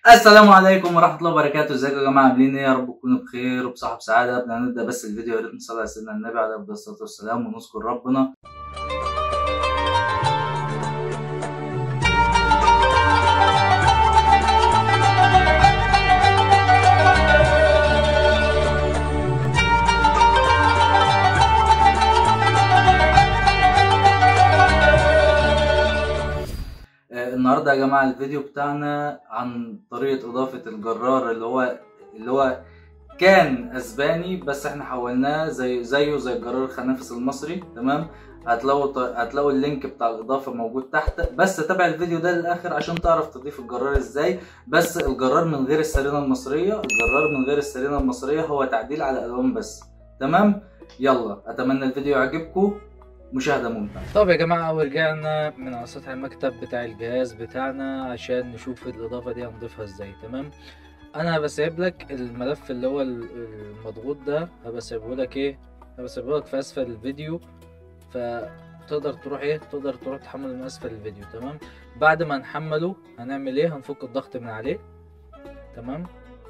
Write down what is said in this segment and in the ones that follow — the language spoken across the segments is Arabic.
السلام عليكم ورحمة الله وبركاته. ازيكم يا جماعة؟ عاملين ايه؟ يا رب تكونوا بخير وبصحة سعادة. قبل ما نبدأ بس الفيديو يا ريت نصلي على سيدنا النبي عليه أفضل الصلاة والسلام ونذكر ربنا. النهارده يا جماعة الفيديو بتاعنا عن طريقة إضافة الجرار اللي هو كان اسباني، بس احنا حولناه زيه زي الجرار الخنافس المصري. تمام، هتلاقوا اللينك بتاع الاضافه موجود تحت، بس تابع الفيديو ده للاخر عشان تعرف تضيف الجرار ازاي. بس الجرار من غير السرينه المصريه، هو تعديل على الالوان بس. تمام، يلا اتمنى الفيديو يعجبكم، مشاهده ممتعه. طب يا جماعه، ورجعنا من على سطح المكتب بتاع الجهاز بتاعنا عشان نشوف الاضافه دي هنضيفها ازاي. تمام، انا هبسيب لك الملف اللي هو المضغوط ده، هبسيبه لك في اسفل الفيديو، فتقدر تروح تحمله من اسفل الفيديو. تمام، بعد ما نحمله هنعمل ايه؟ هنفك الضغط من عليه. تمام،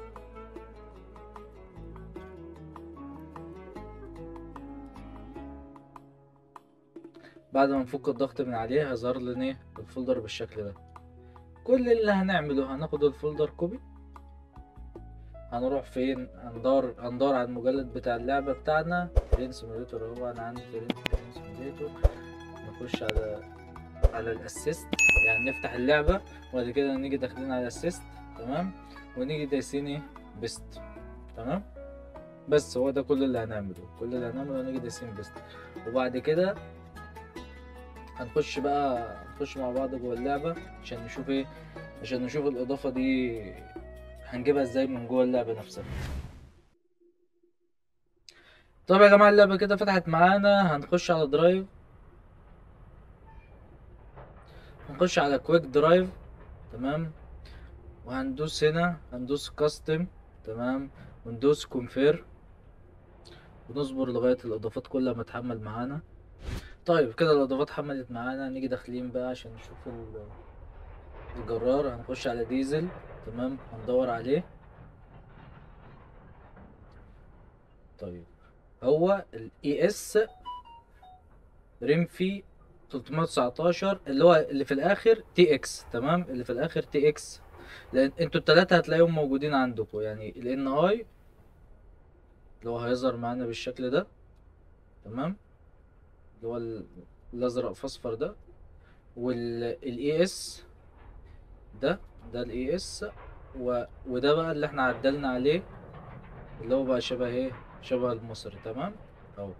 بعد ما نفك الضغط من عليه هيظهر لنا الفولدر بالشكل ده. كل اللي هنعمله هناخد الفولدر كوبي، هنروح فين؟ هندور على المجلد بتاع اللعبة بتاعنا، ترين سيموليتور. اهو انا عندي ترين سيموليتور. نخش على الاسيست، يعني نفتح اللعبة وبعد كده نيجي داخلين على الاسيست. تمام، ونيجي دايسين بيست. تمام، بس هو ده كل اللي هنعمله، نيجي دايسين بيست. وبعد كده هنخش مع بعض جوه اللعبة عشان نشوف الإضافة دي هنجيبها ازاي من جوه اللعبة نفسها. طب يا جماعة، اللعبة كده فتحت معانا. هنخش على درايف، هنخش على كويك درايف. تمام، وهندوس هنا، هندوس كاستم. تمام، وندوس كونفير، ونصبر لغاية الإضافات كلها ما تحمل معانا. طيب كده الإضافات حملت معانا، نيجي داخلين بقى عشان نشوف الجرار. هنخش على ديزل. تمام، هندور عليه. طيب، هو الاي اس ريمفي 319 اللي في الاخر تي اكس. تمام، اللي في الاخر تي اكس، لان انتوا التلاتة هتلاقيهم موجودين عندكم. يعني الان اي اللي هو هيظهر معانا بالشكل ده. تمام، اللي هو الازرق في اصفر ده، والاي اس ده الاي اس، وده بقى اللي احنا عدلنا عليه، اللي هو بقى شبه المصري. تمام، اهو.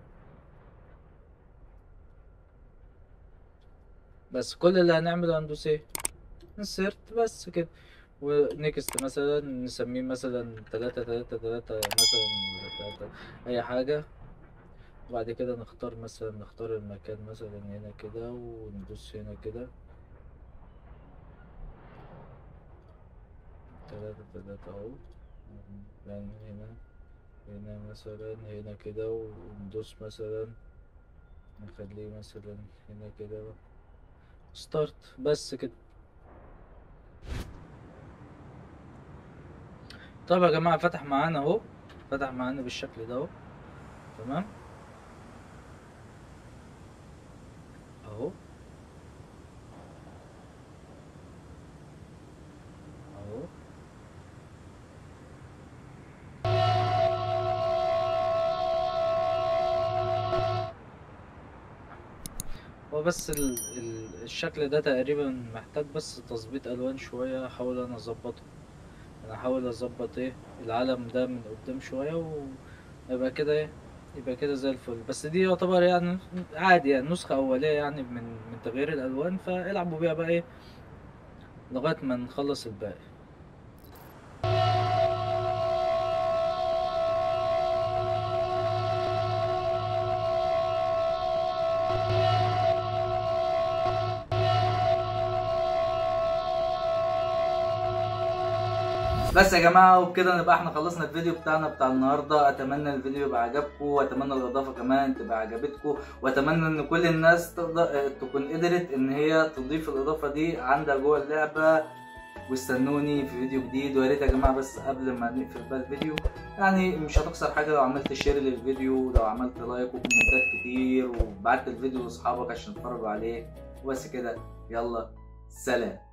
بس كل اللي هنعمله هندوس انسرت بس كده، ونكست مثلا نسميه مثلا 3 مثلا، 3 اي حاجة. وبعد كده نختار المكان مثلا هنا كده، وندوس هنا كده 3 اهو. يعني هنا مثلا هنا كده، وندوس مثلا نخليه مثلا هنا كده ستارت، بس كده. طب يا جماعة، فتح معانا بالشكل ده اهو. تمام، اهو اهو. هو بس الشكل ده تقريبا محتاج بس تظبيط الوان شوية. هحاول انا اظبطه، العلم ده من قدام شوية، ويبقى كده يبقى كده زي الفل. بس دي يعتبر يعني عادي، يعني نسخة أولية يعني من تغيير الألوان، فالعبوا بيها بقى لغاية ما نخلص الباقي. بس يا جماعه، وبكده نبقى احنا خلصنا الفيديو بتاعنا بتاع النهارده. اتمنى الفيديو يبقى عجبكم، واتمنى الاضافه كمان تبقى عجبتكم، واتمنى ان كل الناس تقدر تكون قدرت ان هي تضيف الاضافه دي عندها جوه اللعبه واستنوني في فيديو جديد. ويا ريت يا جماعه بس قبل ما نقفل بقى الفيديو، يعني مش هتخسر حاجه لو عملت شير للفيديو، لو عملت لايك وكومنتات كتير، وبعت الفيديو لاصحابك عشان يتفرجوا عليه. وبس كده، يلا سلام.